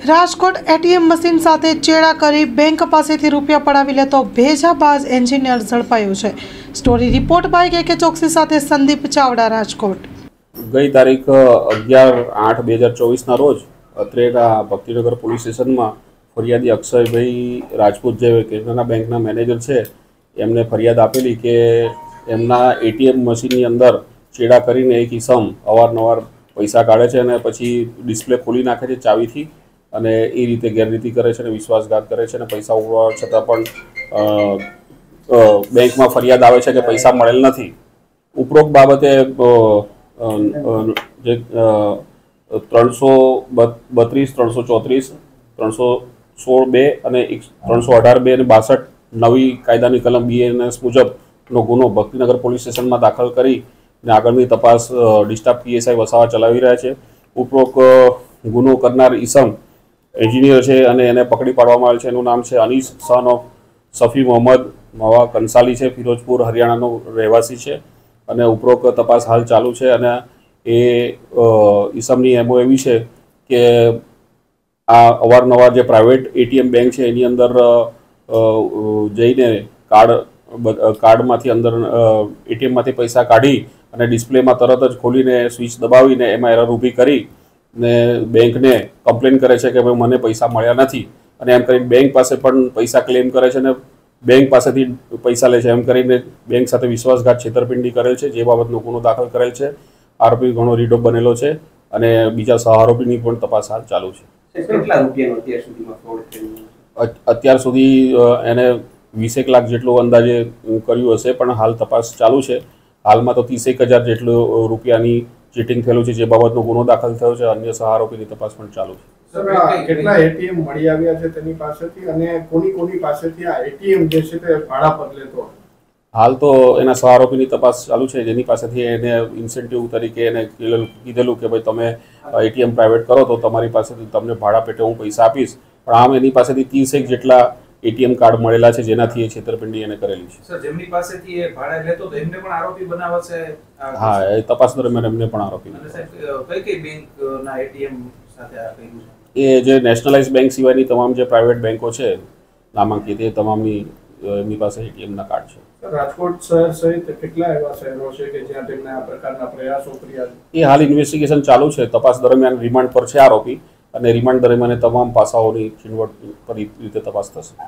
Rajkot ATM machine સાથે ચેડા કરી બેંક પાસેથી રૂપિયા પડાવી લેતો ભેજાબાજ એન્જિનિયર ઝડપાયો છે। સ્ટોરી રિપોર્ટ બાય કે ચોકસી સાથે સંદીપ ચાવડા, રાજકોટ। ગઈ તારીખ 11/8/2024 ના રોજ અત્રેના ભક્તિનગર પોલીસ સ્ટેશનમાં ફરિયાદી અક્ષયભાઈ રાજપૂત જે કેનરા બેંકના મેનેજર છે એમને ફરિયાદ આપેલી કે એમના એટીએમ મશીનની અંદર ચેડા કરીને એક ઇસમ અવારનવાર પૈસા કાઢે છે અને પછી ડિસ્પ્લે ખોલી નાખે છે ચાવીથી અને એ રીતે ગેરરીતિ કરે છે અને વિશ્વાસઘાત કરે છે અને પૈસા ઉડવા છતાં પણ બેંકમાં ફરિયાદ આવે છે કે પૈસા મળેલ નથી। ઉપરોક્ત બાબતે જે 332, 334, 316(2) અને 318(2) અને 62 નવી કાયદાની કલમ BNS મુજબનો ગુનો ભક્તિનગર પોલીસ સ્ટેશનમાં દાખલ કરી અને આગળની તપાસ ડિસ્ટ્રિક્ટ PSI વસાવા ચલાવી રહ્યા છે। ઉપરોક્ત ગુનો કરનાર ઈસમ એન્જિનિયર છે અને એને પકડી પાડવામાં આવેલ છે। એનું નામ છે અનીસ સન ઓફ સફી મોહમ્મદ મવા કંસાલી છે, ફિરોજપુર હરિયાણાનો રહેવાસી છે અને ઉપરોક્ત તપાસ હાલ ચાલુ છે। અને એ ઈસમની એમો એવી છે કે આ અવારનવાર જે પ્રાઇવેટ એટીએમ બેંક છે એની અંદર જઈને કાર્ડમાંથી અંદર એટીએમમાંથી પૈસા કાઢી અને ડિસ્પ્લેમાં તરત જ ખોલીને સ્વિચ દબાવીને એમાં એરર ઊભી કરી ને બેંકને કમ્પ્લેન કરે છે કે ભાઈ મને પૈસા મળ્યા નથી અને એમ કરીને બેંક પાસે પણ પૈસા ક્લેમ કરે છે અને બેંક પાસેથી પૈસા લે છે। એમ કરીને બેંક સાથે વિશ્વાસઘાત છેતરપિંડી કરેલ છે, જે બાબતનો ગુનો દાખલ કરેલ છે। આરોપી ઘણો રીડો બનેલો છે અને બીજા સહારોપીની પણ તપાસ હાલ ચાલુ છે। અત્યાર સુધી એને 20 લાખ જેટલું અંદાજે કર્યું હશે, પણ હાલ તપાસ ચાલુ છે। હાલમાં તો 30,000 જેટલું રૂપિયાની ચીટિંગ થયેલું છે, જે બાબતનો ગુનો દાખલ થયો છે। અન્ય સહારોપીની તપાસ પણ ચાલુ છે। સર, કેટલા એટીએમ મળી આવ્યા છે તેની પાસેથી અને કોની પાસેથી આ એટીએમ જે છે તે ભાડા પર લેતો? હાલ તો એના સહારોપીની તપાસ ચાલુ છે, જેની પાસેથી એને ઇન્સેન્ટિવ તરીકે એને કીધેલું કે ભાઈ તમે એટીએમ પ્રાઇવેટ કરો તો તમારી પાસેથી તમને ભાડા પેટે હું પૈસા આપીશ, પણ આમ એની પાસેથી 30 જેટલા એટીએમ કાર્ડ મળેલા છે જેનાથી એ છેતરપિંડી એને કરેલી છે। સર, જેમની પાસેથી એ ભાડા લેતો તો એમને પણ આરોપી બનાવશે? હા, એ તપાસ દરમિયાન એમને પણ આરોપી। અને સાહેબ, કઈ બેંકના એટીએમ સાથે આ કર્યું છે? એ જે નેશનલાઇઝ બેંક સિવાયની તમામ જે પ્રાઇવેટ બેંકો છે નામાંકિત, એ તમામની એમની પાસે એટીએમના કાર્ડ છે। રાજકોટ શહેર સહિત કેટલા એવા શહેરો છે કે જ્યાં તેમને આ પ્રકારના પ્રયાસો કર્યા? એ હાલ ઇન્વેસ્ટિગેશન ચાલુ છે। તપાસ દરમિયાન રિમાન્ડ પર છે આરોપી અને રિમાન્ડ દરમિયાન તમામ પાસાઓની ચીણવટ કરી રીતે તપાસ થશે।